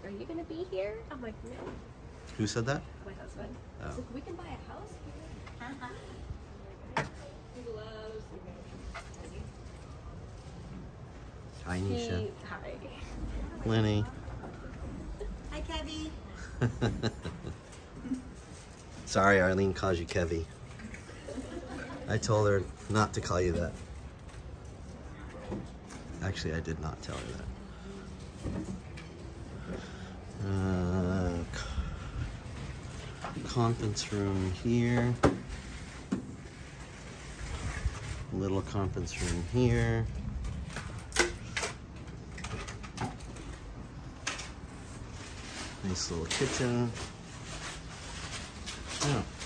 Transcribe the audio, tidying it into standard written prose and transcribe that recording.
are you gonna be here? I'm like, no. Who said that? My husband. Oh. He's like, we can buy a house here. He loves. Hi, Nisha. Hi. Lenny. Hi, Kevy. Sorry, Arlene calls you Kevy. I told her not to call you that. Actually, I did not tell her that. Conference room here. Little conference room here. Nice little kitchen. Oh.